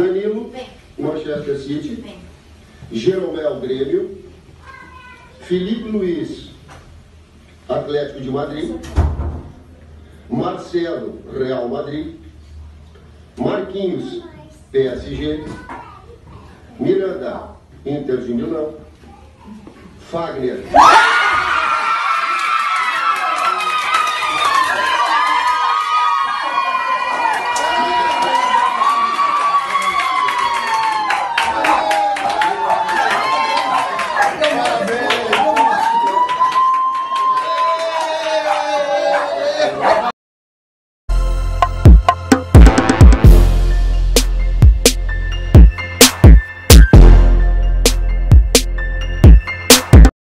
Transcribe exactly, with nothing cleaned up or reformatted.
Danilo, Manchester City. Jeromel, Grêmio. Felipe Luiz, Atlético de Madrid. Marcelo, Real Madrid. Marquinhos, P S G. Miranda, Inter de Milão. Fagner,